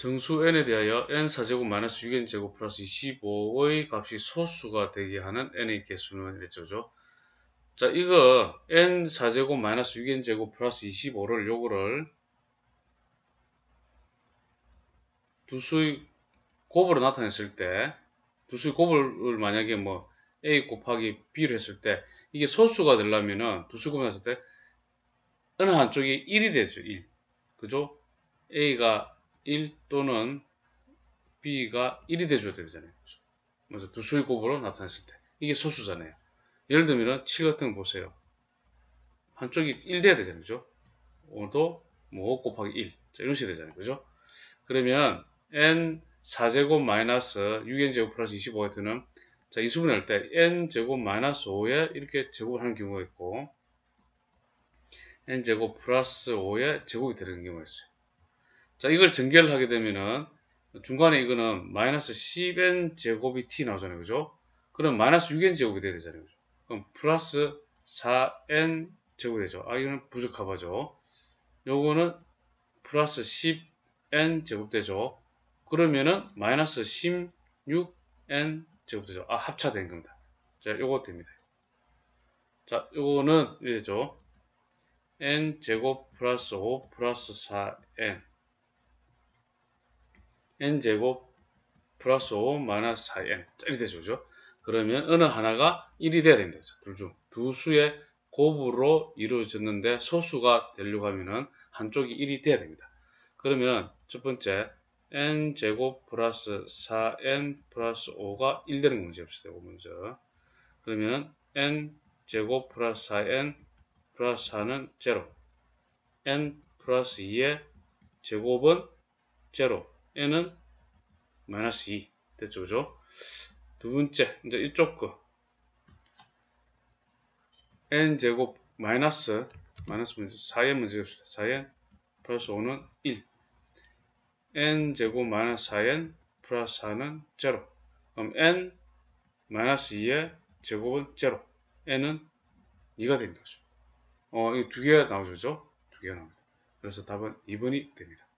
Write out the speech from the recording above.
정수 n에 대하여 n4제곱 마이너스 6n제곱 플러스 25의 값이 소수가 되게 하는 n의 개수는 이랬죠. 자, 이거 n4제곱 마이너스 6n제곱 플러스 25를 요거를 두수의 곱으로 나타냈을 때, 두수의 곱을 만약에 뭐 a 곱하기 b를 했을 때 이게 소수가 되려면은 두수의 곱을 했을 때 어느 한쪽이 1이 되죠. 1. 그죠? a가 1 또는 b가 1이 돼줘야 되잖아요. 그래서 두수의 곱으로 나타냈을 때 이게 소수잖아요. 예를 들면 7 같은 거 보세요. 한쪽이 1 돼야 되잖아요. 그죠? 오늘도 뭐 5 곱하기 1 자, 이런 식이 되잖아요. 그죠? 그러면 n 4제곱 마이너스 6n제곱 플러스 25는 자, 이 수분을 할 때 n제곱 마이너스 5에 이렇게 제곱을 하는 경우가 있고 n제곱 플러스 5에 제곱이 되는 경우가 있어요. 자, 이걸 전개를 하게 되면은 중간에 이거는 마이너스 10n 제곱이 t 나오잖아요. 그죠? 그럼 마이너스 6n 제곱이 돼야 되잖아요. 그죠? 그럼 플러스 4n 제곱이 되죠. 아, 이거는 부적합하죠. 요거는 플러스 10n 제곱 되죠. 그러면은 마이너스 16n 제곱 되죠. 아, 합차된 겁니다. 자, 요거 됩니다. 자, 요거는 이래죠. n 제곱 플러스 5 플러스 4n n제곱 플러스 5 마이너스 4n 이렇게 되죠. 그죠? 그러면 어느 하나가 1이 돼야 됩니다. 둘 중. 두 수의 곱으로 이루어졌는데 소수가 되려고 하면은 한쪽이 1이 돼야 됩니다. 그러면 첫 번째 n제곱 플러스 4n 플러스 5가 1 되는 문제 봅시다. 이거 먼저. 그러면 n제곱 플러스 4n 플러스 4는 0. n 플러스 2의 제곱은 0. n은 마이너스 2 됐죠. 그죠? 두 번째 이제 이쪽 거 n제곱 마이너스 먼저 4n 문제 봅시다. 4n 플러스 5는 1 n제곱 마이너스 4n 플러스 4는 0. 그럼 n 마이너스 2의 제곱은 0. n은 2가 됩니다. 이거 두 개가 나오죠. 두 개가 나옵니다. 그래서 답은 2번이 됩니다.